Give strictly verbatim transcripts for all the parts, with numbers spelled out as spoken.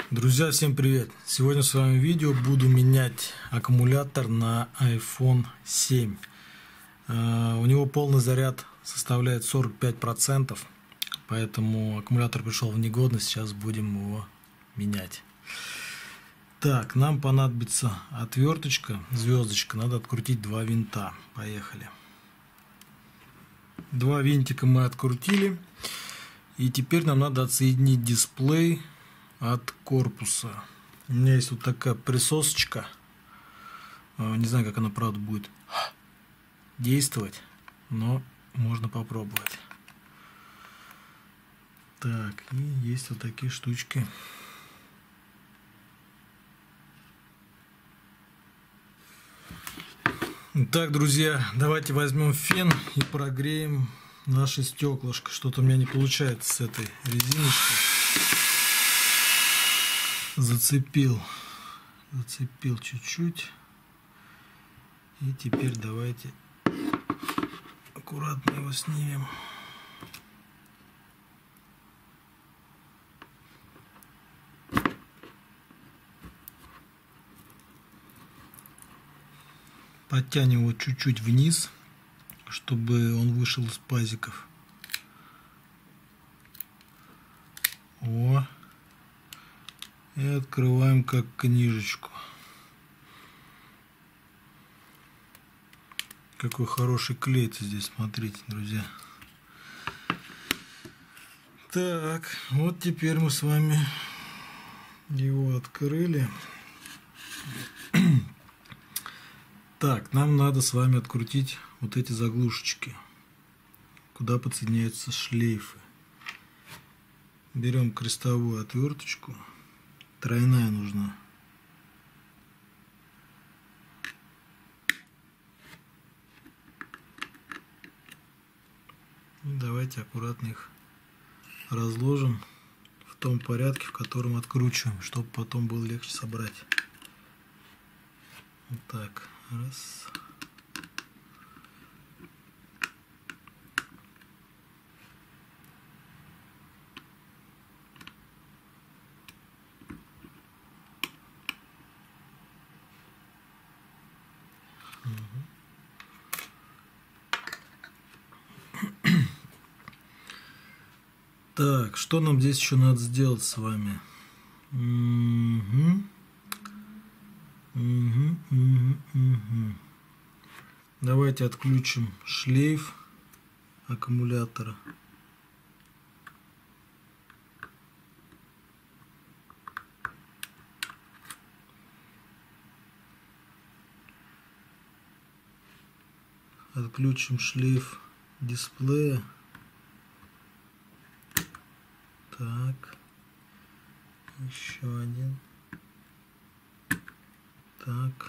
Друзья, всем привет! Сегодня в своем видео буду менять аккумулятор на айфон семь. Uh, у него полный заряд составляет сорок пять процентов, поэтому аккумулятор пришел в негодность, сейчас будем его менять. Так, нам понадобится отверточка, звездочка, надо открутить два винта. Поехали. Два винтика мы открутили, и теперь нам надо отсоединить дисплей от корпуса. У меня есть вот такая присосочка. Не знаю, как она, правда, будет действовать, но можно попробовать. Так, и есть вот такие штучки. Так, друзья, давайте возьмем фен и прогреем наше стеклышко. Что-то у меня не получается с этой резиночкой. Зацепил, зацепил чуть-чуть. И теперь давайте аккуратно его снимем. Подтянем его чуть-чуть вниз, чтобы он вышел из пазиков. О! И открываем как книжечку. Какой хороший клей здесь, смотрите, друзья. Так, вот теперь мы с вами его открыли. Так, нам надо с вами открутить вот эти заглушечки, куда подсоединяются шлейфы. Берем крестовую отверточку. Тройная нужна. И давайте аккуратно их разложим в том порядке, в котором откручиваем, чтобы потом было легче собрать. Вот так. Раз. Так, что нам здесь еще надо сделать с вами? Угу. Угу, угу, угу. Давайте отключим шлейф аккумулятора. Отключим шлейф дисплея. Так, еще один. Так.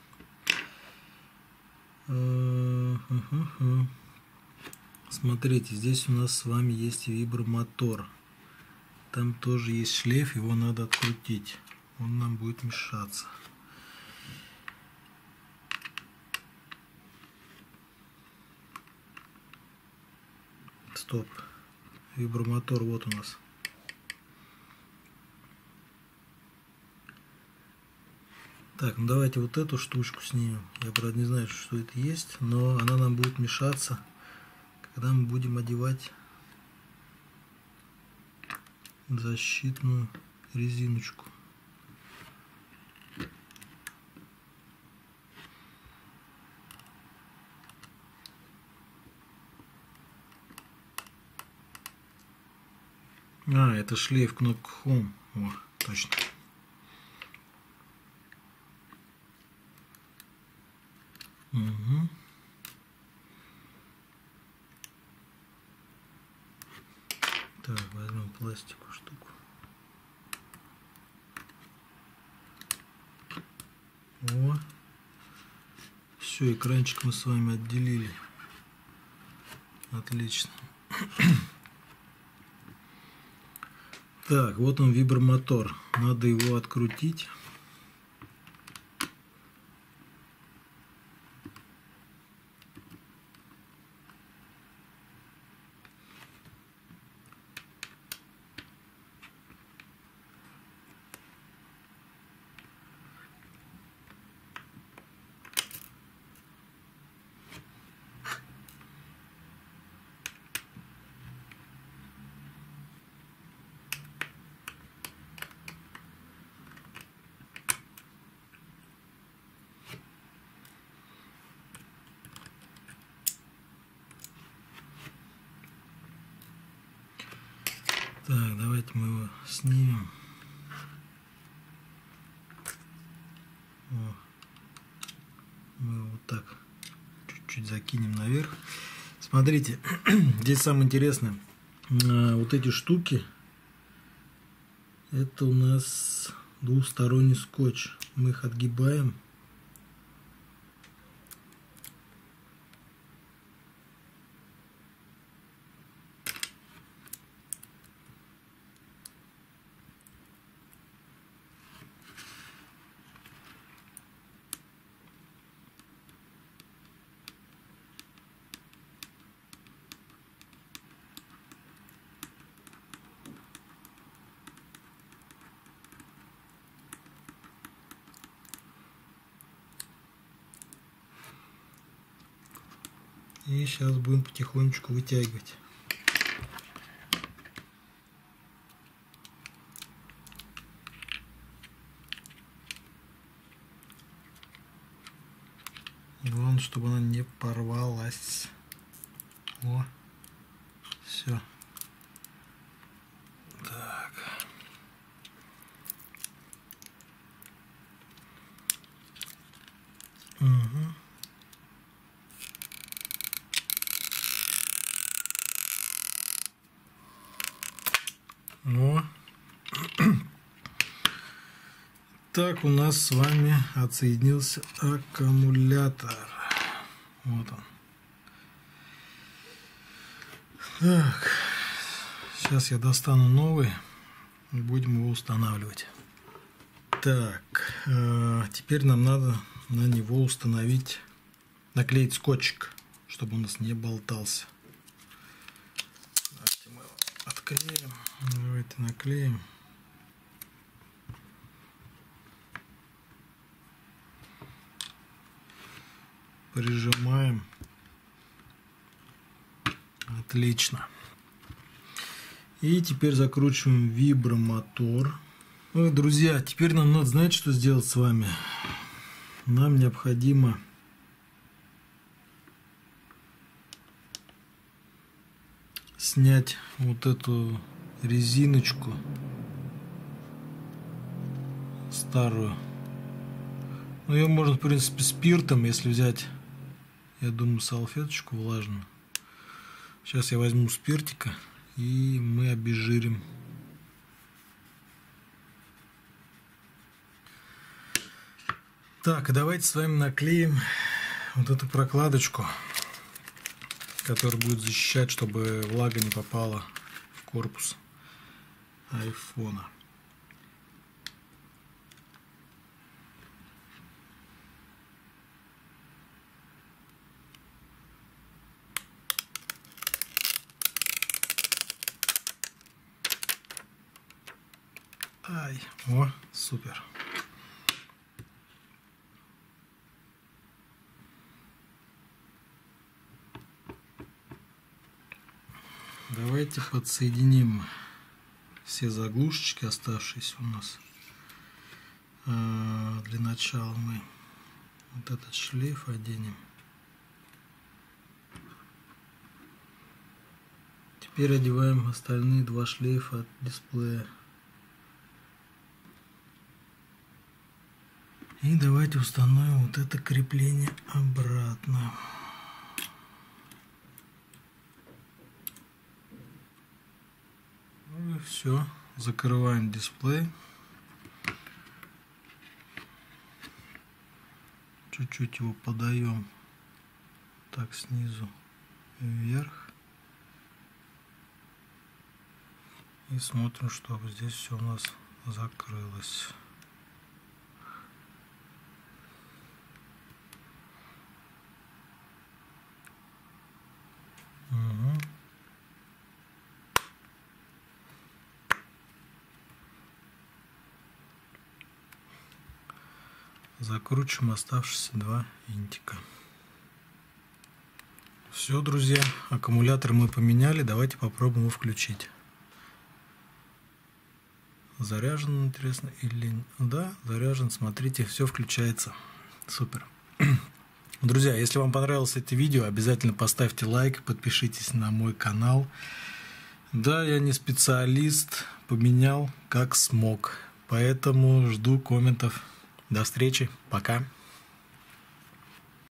Смотрите, здесь у нас с вами есть вибромотор. Там тоже есть шлейф, его надо открутить. Он нам будет мешаться. Стоп. Вибромотор вот у нас. Так, ну давайте вот эту штучку снимем. Я, правда, не знаю, что это есть, но она нам будет мешаться, когда мы будем одевать защитную резиночку. А, это шлейф кнопка Home. О, точно. Угу. Так, возьмем пластиковую штуку. О, все, экранчик мы с вами отделили. Отлично. Так, вот он вибромотор. Надо его открутить. Так, давайте мы его снимем. О, мы его вот так чуть-чуть закинем наверх. Смотрите, здесь самое интересное. Вот эти штуки, это у нас двухсторонний скотч. Мы их отгибаем. И сейчас будем потихонечку вытягивать. Главное, чтобы она не порвалась. О, все. Так. Угу. Ну, так у нас с вами отсоединился аккумулятор. Вот он. Так, сейчас я достану новый и будем его устанавливать. Так, э, теперь нам надо на него установить, наклеить скотчик, чтобы у нас не болтался. Давайте мы его отклеим. Давайте наклеим. Прижимаем. Отлично. И теперь закручиваем вибромотор. Ой, друзья, теперь нам надо, знаете, что сделать с вами? Нам необходимо снять вот эту резиночку старую. Ну, ее можно, в принципе, спиртом, если взять, я думаю, салфеточку влажную. Сейчас я возьму спиртика и мы обезжирим. Так, давайте с вами наклеим вот эту прокладочку, которая будет защищать, чтобы влага не попала в корпус айфона. Ай, о, супер. Давайте подсоединим все заглушечки, оставшиеся у нас. Для начала мы вот этот шлейф оденем. Теперь одеваем остальные два шлейфа от дисплея. И давайте установим вот это крепление обратно. Ну и все. Закрываем дисплей. Чуть-чуть его подаем так снизу вверх. И смотрим, чтобы здесь все у нас закрылось. Угу. Закручиваем оставшиеся два винтика. Все, друзья, аккумулятор мы поменяли. Давайте попробуем его включить. Заряжен, интересно, или... Да, заряжен, смотрите, все включается. Супер. Друзья, если вам понравилось это видео, обязательно поставьте лайк, подпишитесь на мой канал. Да, я не специалист, поменял как смог. Поэтому жду комментов. До встречи, пока.